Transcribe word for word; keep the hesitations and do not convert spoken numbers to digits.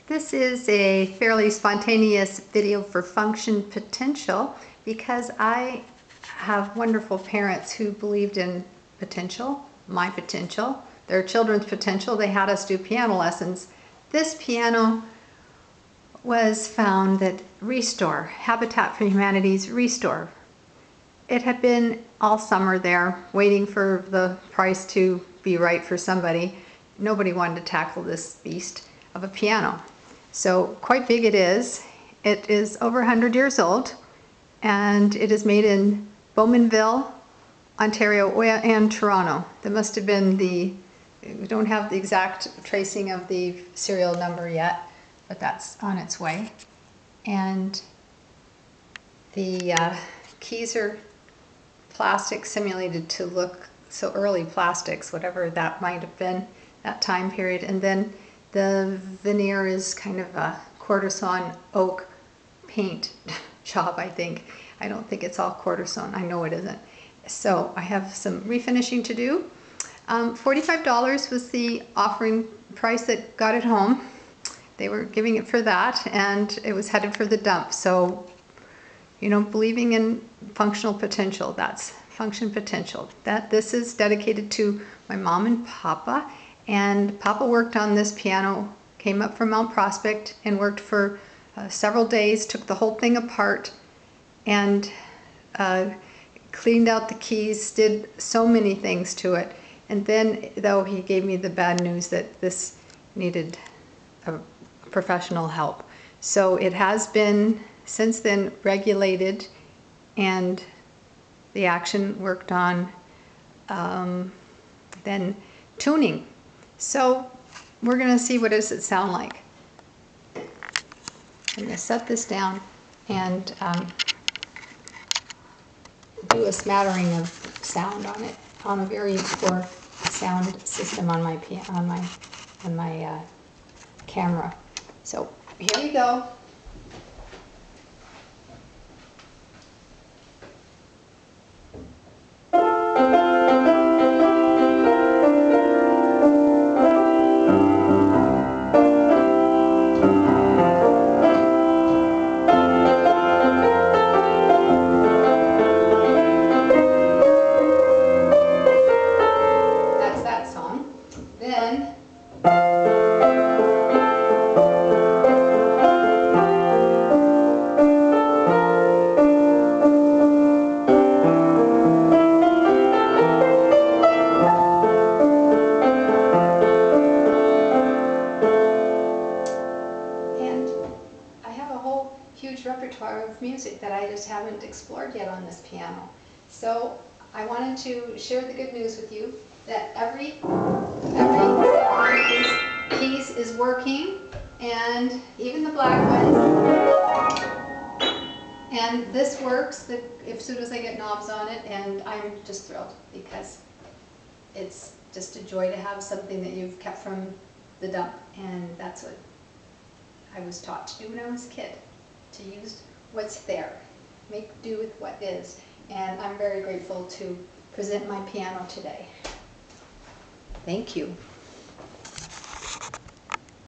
This is a fairly spontaneous video for Function Potential because I have wonderful parents who believed in potential, my potential, their children's potential. They had us do piano lessons. This piano was found at Restore, Habitat for Humanity's Restore. It had been all summer there, waiting for the price to be right for somebody. Nobody wanted to tackle this beast of a piano. So quite big it is. It is over one hundred years old, and it is made in Bowmanville, Ontario, and Toronto. That must have been the, we don't have the exact tracing of the serial number yet, but that's on its way. And the uh, keys are plastic simulated to look so early plastics, whatever that might have been, that time period. And then the veneer is kind of a quarter-sawn oak paint job, I think. I don't think it's all quarter-sawn. I know it isn't. So I have some refinishing to do. Um, forty-five dollars was the offering price that got it home. They were giving it for that, and it was headed for the dump. So, you know, believing in functional potential, that's function potential. That this is dedicated to my mom and Papa. And Papa worked on this piano, came up from Mount Prospect and worked for uh, several days, took the whole thing apart and uh, cleaned out the keys, did so many things to it. And then, though, he gave me the bad news that this needed a professional help. So it has been, since then, regulated and the action worked on, um, then tuning. So we're going to see what does it sound like. I'm going to set this down and um, do a smattering of sound on it on a very poor sound system on my on my on my uh, camera. So here we go. Then and I have a whole huge repertoire of music that I just haven't explored yet on this piano. So I wanted to share the good news with you that every every one of these keys is working, and even the black ones. And this works the, if soon as I get knobs on it, and I'm just thrilled because it's just a joy to have something that you've kept from the dump, and that's what I was taught to do when I was a kid, to use what's there, make do with what is. And I'm very grateful to present my piano today. Thank you.